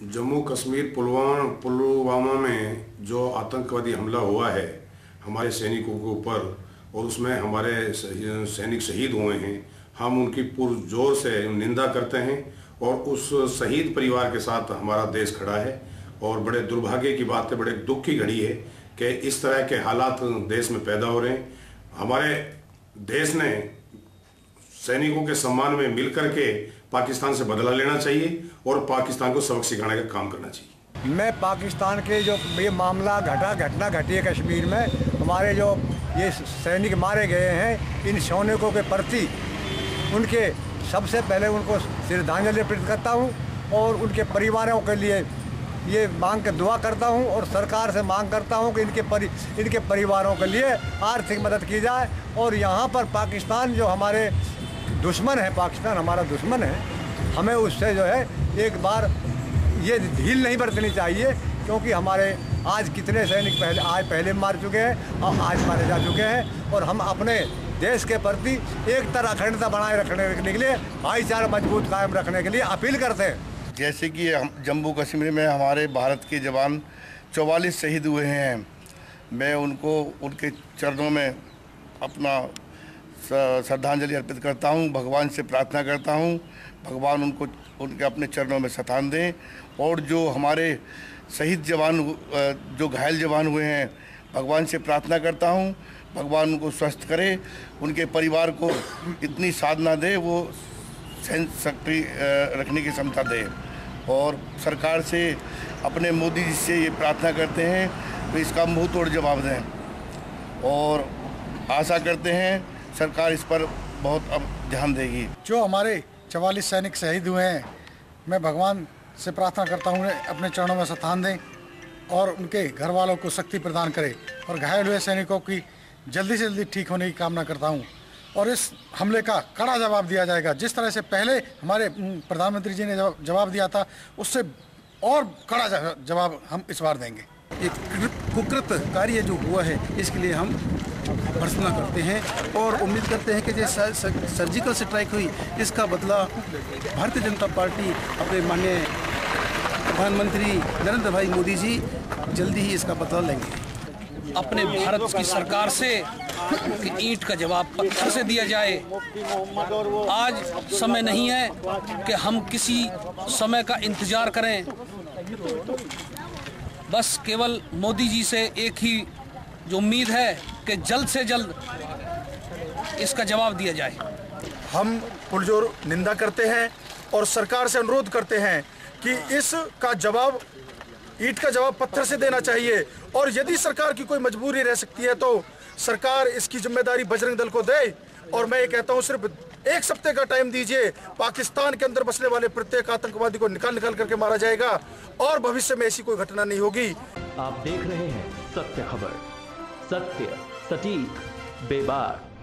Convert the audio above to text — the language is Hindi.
जम्मू कश्मीर पुलवामा में जो आतंकवादी हमला हुआ है हमारे सैनिकों के ऊपर और उसमें हमारे सैनिक शहीद हुए हैं, हम उनकी पुरजोर से निंदा करते हैं और उस शहीद परिवार के साथ हमारा देश खड़ा है। और बड़े दुर्भाग्य की बात है, बड़े दुख की घड़ी है कि इस तरह के हालात देश में पैदा हो रहे हैं। हमारे देश ने सैनिकों के सम्मान में मिलकर के पाकिस्तान से बदला लेना चाहिए और पाकिस्तान को सबक सिखाने का काम करना चाहिए। मैं पाकिस्तान के जो ये मामला घटना घटी है कश्मीर में, हमारे जो ये सैनिक मारे गए हैं, इन सैनिकों के प्रति उनके सबसे पहले उनको श्रद्धांजलि अर्पित करता हूँ और उनके परिवारों के लिए ये मांग के दुआ करता हूँ और सरकार से मांग करता हूँ कि इनके परिवारों के लिए आर्थिक मदद की जाए। और यहाँ पर पाकिस्तान जो हमारे दुश्मन है, पाकिस्तान हमारा दुश्मन है, हमें उससे जो है एक बार ये ढील नहीं बरतनी चाहिए, क्योंकि हमारे आज कितने सैनिक पहले मार चुके हैं और आज मारे जा चुके हैं। और हम अपने देश के प्रति एकता अखंडता बनाए रखने के लिए, भाईचारा मजबूत कायम रखने के लिए अपील करते हैं। जैसे कि जम्मू कश्मीर में हमारे भारत के जवान 44 शहीद हुए हैं, मैं उनको उनके चरणों में अपना श्रद्धांजलि अर्पित करता हूं, भगवान से प्रार्थना करता हूं, भगवान उनको उनके अपने चरणों में स्थान दें। और जो हमारे शहीद जवान, जो घायल जवान हुए हैं, भगवान से प्रार्थना करता हूं, भगवान उनको स्वस्थ करे, उनके परिवार को इतनी साधना दे, वो सहन शक्ति रखने की क्षमता दे। और सरकार से अपने मोदी जी से ये प्रार्थना करते हैं तो इसका मुंह तोड़ जवाब दें और आशा करते हैं सरकार इस पर बहुत अब ध्यान देगी। जो हमारे 44 सैनिक शहीद हुए हैं, मैं भगवान से प्रार्थना करता हूँ उन्हें अपने चरणों में स्थान दें और उनके घर वालों को शक्ति प्रदान करें और घायल हुए सैनिकों की जल्दी से जल्दी ठीक होने की कामना करता हूँ। और इस हमले का कड़ा जवाब दिया जाएगा। जिस तरह से पहले हमारे प्रधानमंत्री जी ने जवाब दिया था, उससे और कड़ा जवाब हम इस बार देंगे। एक कुकृत कार्य जो हुआ है, इसके लिए हम भर्त्सना करते हैं और उम्मीद करते हैं कि जैसे सर्जिकल स्ट्राइक हुई, इसका बदला भारतीय जनता पार्टी अपने माननीय प्रधानमंत्री नरेंद्र भाई मोदी जी जल्दी ही इसका बदला लेंगे। अपने भारत की सरकार से कि ईंट का जवाब पत्थर से दिया जाए। आज समय नहीं है कि हम किसी समय का इंतजार करें, बस केवल मोदी जी से एक ही जो उम्मीद है कि जल्द से जल्द इसका जवाब दिया जाए। हम पुरजोर निंदा करते हैं और सरकार से अनुरोध करते हैं कि इसका जवाब ईंट का जवाब पत्थर से देना चाहिए। और यदि सरकार की कोई मजबूरी रह सकती है तो सरकार इसकी जिम्मेदारी बजरंग दल को दे। और मैं ये कहता हूँ, सिर्फ एक सप्ताह का टाइम दीजिए, पाकिस्तान के अंदर बसने वाले प्रत्येक आतंकवादी को निकाल करके मारा जाएगा और भविष्य में ऐसी कोई घटना नहीं होगी। आप देख रहे हैं सत्य खबर, सत्य, सटीक, बेबाक।